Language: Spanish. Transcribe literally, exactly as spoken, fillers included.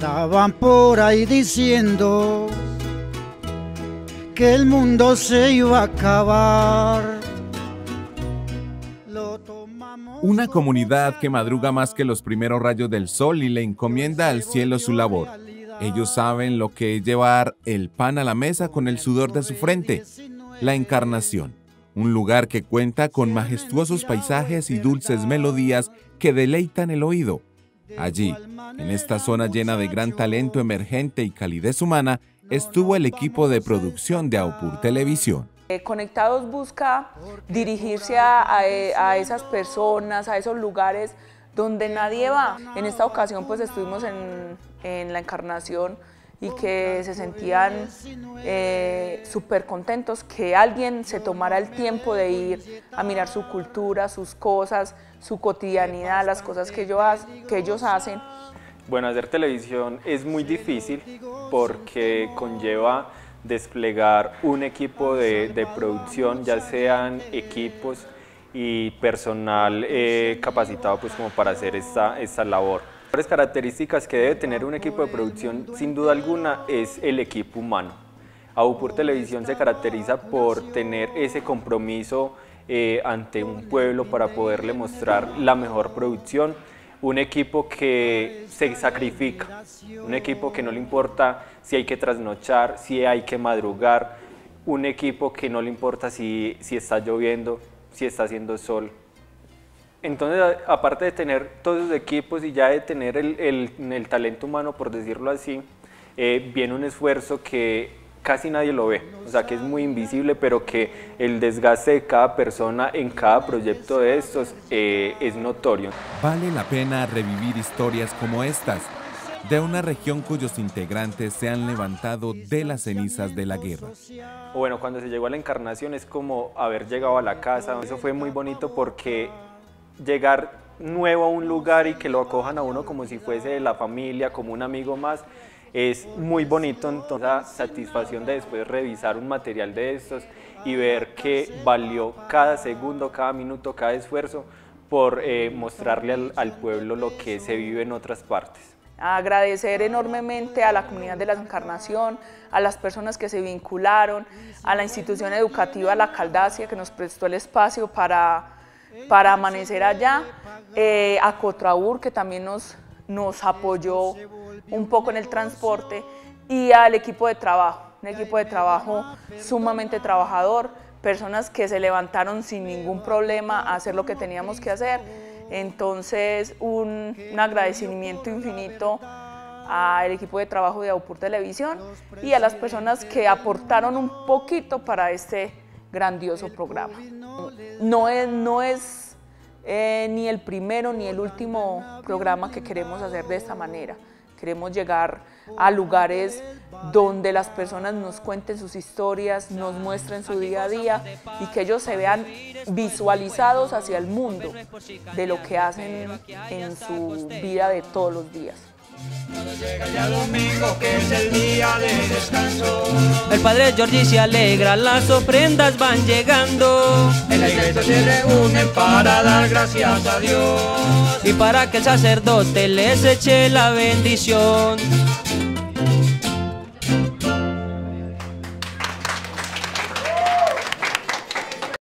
Estaban por ahí diciendo que el mundo se iba a acabar. Una comunidad que madruga más que los primeros rayos del sol y le encomienda al cielo su labor. Ellos saben lo que es llevar el pan a la mesa con el sudor de su frente. La Encarnación, un lugar que cuenta con majestuosos paisajes y dulces melodías que deleitan el oído. Allí, en esta zona llena de gran talento emergente y calidez humana, estuvo el equipo de producción de Aupur Televisión. Conectados busca dirigirse a, a, a esas personas, a esos lugares donde nadie va. En esta ocasión pues estuvimos en, en la Encarnación y que se sentían eh, súper contentos que alguien se tomara el tiempo de ir a mirar su cultura, sus cosas, su cotidianidad, las cosas que ellos, que ellos hacen. Bueno, hacer televisión es muy difícil porque conlleva desplegar un equipo de, de producción, ya sean equipos y personal eh, capacitado pues como para hacer esta, esta labor. Las características que debe tener un equipo de producción sin duda alguna es el equipo humano. Aupur Televisión se caracteriza por tener ese compromiso eh, ante un pueblo para poderle mostrar la mejor producción. Un equipo que se sacrifica, un equipo que no le importa si hay que trasnochar, si hay que madrugar, un equipo que no le importa si, si está lloviendo, si está haciendo sol. Entonces, aparte de tener todos esos equipos y ya de tener el, el, el talento humano, por decirlo así, eh, viene un esfuerzo que casi nadie lo ve, o sea que es muy invisible, pero que el desgaste de cada persona en cada proyecto de estos eh, es notorio. Vale la pena revivir historias como estas, de una región cuyos integrantes se han levantado de las cenizas de la guerra. Bueno, cuando se llegó a la Encarnación es como haber llegado a la casa. Eso fue muy bonito porque llegar nuevo a un lugar y que lo acojan a uno como si fuese de la familia, como un amigo más, es muy bonito. Entonces la satisfacción de después revisar un material de estos y ver que valió cada segundo, cada minuto, cada esfuerzo por eh, mostrarle al, al pueblo lo que se vive en otras partes. Agradecer enormemente a la comunidad de la Encarnación, a las personas que se vincularon, a la institución educativa La Caldacia que nos prestó el espacio para, para amanecer allá, eh, a Cotraur que también nos, nos apoyó un poco en el transporte y al equipo de trabajo, un equipo de trabajo sumamente trabajador, personas que se levantaron sin ningún problema a hacer lo que teníamos que hacer. Entonces, un, un agradecimiento infinito al equipo de trabajo de Aupur Televisión y a las personas que aportaron un poquito para este grandioso programa. No es, no es eh, ni el primero ni el último programa que queremos hacer de esta manera. Queremos llegar a lugares donde las personas nos cuenten sus historias, nos muestren su día a día y que ellos se vean visualizados hacia el mundo de lo que hacen en su vida de todos los días. Llega ya domingo, que es el día de descanso. El padre Giorgi se alegra, las ofrendas van llegando. En la iglesia se reúnen para dar gracias a Dios y para que el sacerdote les eche la bendición.